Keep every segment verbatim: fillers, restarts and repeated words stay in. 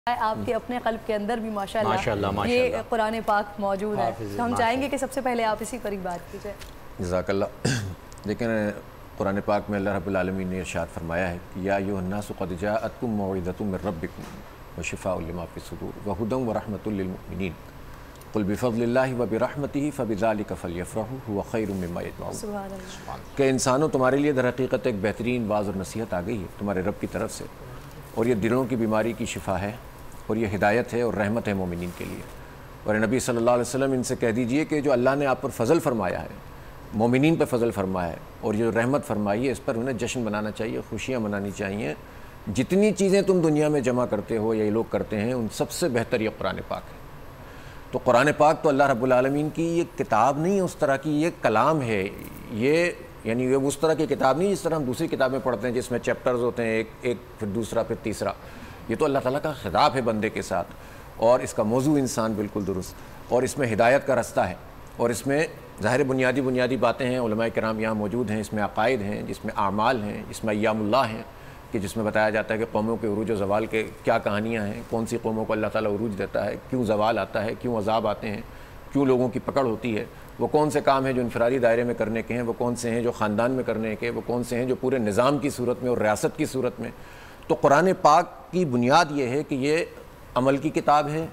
آپ کے اپنے قلب کے اندر بھی ماشاءاللہ ماشاءاللہ یہ قرآن پاک موجود ہے، تو ہم چاہیں گے کہ سب سے پہلے آپ اسی پر ہی بات کیجئے۔ جزاک اللہ۔ لیکن قرآن پاک میں اللہ رب العالمین نے ارشاد فرمایا ہے کہ یا ایھا الناس قد جاءتکم موعظۃ من ربکم وشفاء لما فی الصدور وہدی ورحمۃ للمؤمنین قل بفضل اللہ وبرحمتہ فبذلک فلیفرحوا ھو خیر مما یجمعون۔ سبحان اللہ۔ کہ انسانوں تمہارے لیے در حقیقت ایک بہترین واعظ اور نصیحت آ گئی ہے تمہارے رب کی طرف سے، اور یہ دلوں کی بیماری کی شفا ہے، اور یہ ہدایت ہے اور رحمت ہے مومنین کے لیے۔ اور نبی صلی اللہ علیہ وسلم ان سے کہہ دیجئے کہ جو اللہ نے آپ پر فضل فرمایا ہے، مومنین پر فضل فرمایا ہے، اور جو رحمت فرمائی ہے، اس پر انہیں جشن منانا چاہیے، خوشیاں منانی چاہیے۔ جتنی چیزیں تم دنیا میں جمع کرتے ہو یا یہ لوگ کرتے ہیں، ان سب سے بہتر یہ قرآن پاک ہے۔ تو قرآن پاک تو اللہ رب العالمین کی یہ کتاب نہیں، اس طرح کی یہ کلام ہے، یہ یعنی یہ اس طرح کی کتاب نہیں جس طرح ہم دوسری کتابیں پڑھتے ہیں جس میں چیپٹرز ہوتے ہیں، ایک ایک پھر دوسرا پھر تیسرا۔ یہ تو اللہ تعالیٰ کا خطاب ہے بندے کے ساتھ، اور اس کا موضوع انسان بالکل درست، اور اس میں ہدایت کا رستہ ہے، اور اس میں ظاہر بنیادی بنیادی باتیں ہیں، علماء کرام یہاں موجود ہیں، اس میں عقائد ہیں، جس میں اعمال ہیں، جس میں ایام اللہ ہیں، کہ جس میں بتایا جاتا ہے کہ قوموں کے عروج و زوال کے کیا کہانیاں ہیں، کون سی قوموں کو اللہ تعالیٰ عروج دیتا ہے، کیوں زوال آتا ہے، کیوں عذاب آتے ہیں، کیوں لوگوں کی پکڑ ہوتی ہے، وہ کون سے کام ہیں جو انفرادی دائرے میں کرنے کے ہیں، وہ کون سے ہیں جو خاندان میں کرنے کے، وہ کون سے ہیں جو پورے نظام کی صورت میں اور ریاست کی صورت میں۔ تو قرآن پاک کی بنیاد یہ ہے کہ یہ عمل کی کتاب ہے،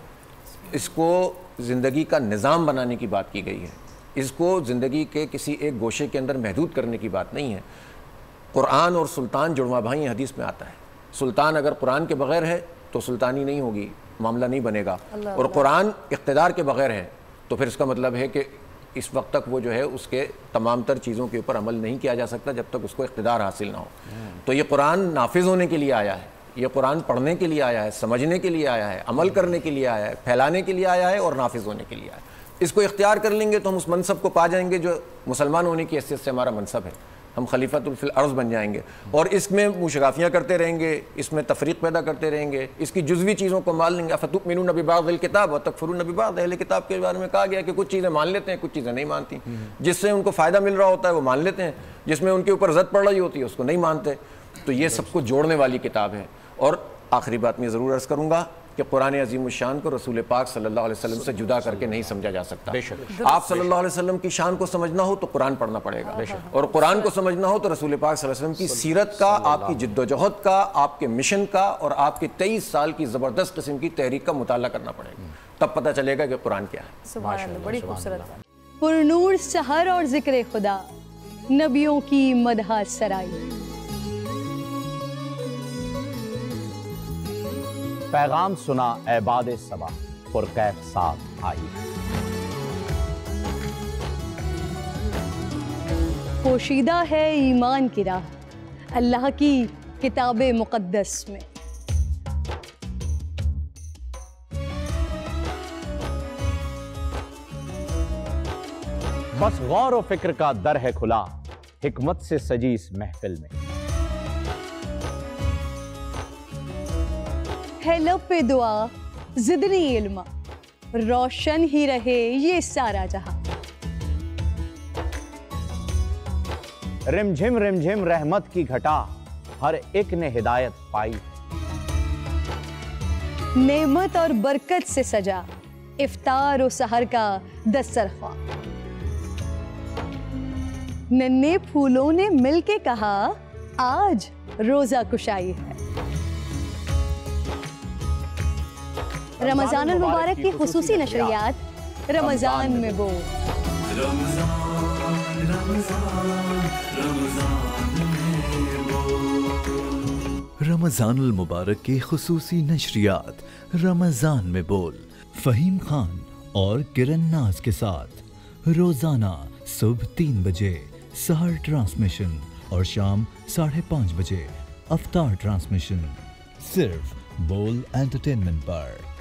اس کو زندگی کا نظام بنانے کی بات کی گئی ہے، اس کو زندگی کے کسی ایک گوشے کے اندر محدود کرنے کی بات نہیں ہے۔ قرآن اور سلطان جڑواں بھائی ہیں، حدیث میں آتا ہے۔ سلطان اگر قرآن کے بغیر ہے تو سلطانی نہیں ہوگی، معاملہ نہیں بنے گا، اور قرآن اقتدار کے بغیر ہے تو پھر اس کا مطلب ہے کہ اس وقت تک وہ جو ہے اس کے تمام تر چیزوں کے اوپر عمل نہیں کیا جا سکتا جب تک اس کو اقتدار حاصل نہ ہو۔ تو یہ قرآن نافذ ہونے کے لیے آیا ہے، یہ قرآن پڑھنے کے لیے آیا ہے، سمجھنے کے لیے آیا ہے، عمل کرنے کے لیے آیا ہے، پھیلانے کے لیے آیا ہے، اور نافذ ہونے کے لیے آیا ہے۔ اس کو اختیار کر لیں گے تو ہم اس منصب کو پا جائیں گے جو مسلمان ہونے کی حیثیت سے ہمارا منصب ہے، ہم خلیفۃ فی الارض بن جائیں گے، اور اس میں مشغافیاں کرتے رہیں گے، اس میں تفریق پیدا کرتے رہیں گے، اس کی جزوی چیزوں کو مان لیں گے۔ افتؤمنون ببعض الکتاب وتکفرون ببعض، اہل کتاب کے بارے میں کہا گیا کہ کچھ چیزیں مان لیتے ہیں، کچھ چیزیں نہیں مانتی، جس سے ان کو فائدہ مل رہا ہوتا ہے وہ مان لیتے ہیں، جس میں ان کے اوپر زد پڑ رہی ہوتی ہے اس کو نہیں مانتے۔ تو یہ سب کو جوڑنے والی کتاب ہے۔ اور آخری بات میں ضرور عرض کروں گا کہ قرآن عظیم الشان کو رسول پاک صلی اللہ علیہ وسلم سے جدا کر کے نہیں سمجھا جا سکتا۔ آپ صلی اللہ علیہ وسلم کی شان کو سمجھنا ہو تو قرآن پڑھنا پڑے گا، اور قرآن کو سمجھنا ہو تو رسول پاک صلی اللہ علیہ وسلم کی سیرت کا، آپ کی جد و جہد کا، آپ کے مشن کا، اور آپ کے تیئیس سال کی زبردست قسم کی تحریک کا مطالعہ کرنا پڑے گا، تب پتہ چلے گا کہ قرآن کیا ہے۔ سبحان اللہ، بڑی خوبصورت۔ پرنور سحر اور ذکر خدا، نبیوں کی مدح سرائی۔ پیغام سنا عباد صبا، پرکیف ساتھ آئی۔ پوشیدہ ہے ایمان کی راہ اللہ کی کتاب مقدس میں۔ بس غور و فکر کا در ہے کھلا، حکمت سے سجی اس محفل میں۔ ہے لب پہ دعا زدنی علما، روشن ہی رہے یہ سارا جہاں۔ رم جھم رم جھم رحمت کی گھٹا، ہر ایک نے ہدایت پائی۔ نعمت اور برکت سے سجا افطار و سحر کا دسترخوان۔ ننھے پھولوں نے مل کے کہا آج روزہ کشائی ہے۔ رمضان المبارک کی خصوصی نشریات رمضان میں بول۔ رمضان المبارک کی خصوصی نشریات رمضان میں بول، فہیم خان اور کرن ناز کے ساتھ روزانہ صبح تین بجے سحر ٹرانسمیشن اور شام ساڑھے پانچ بجے افطار ٹرانسمیشن، صرف بول انٹرٹینمنٹ پر۔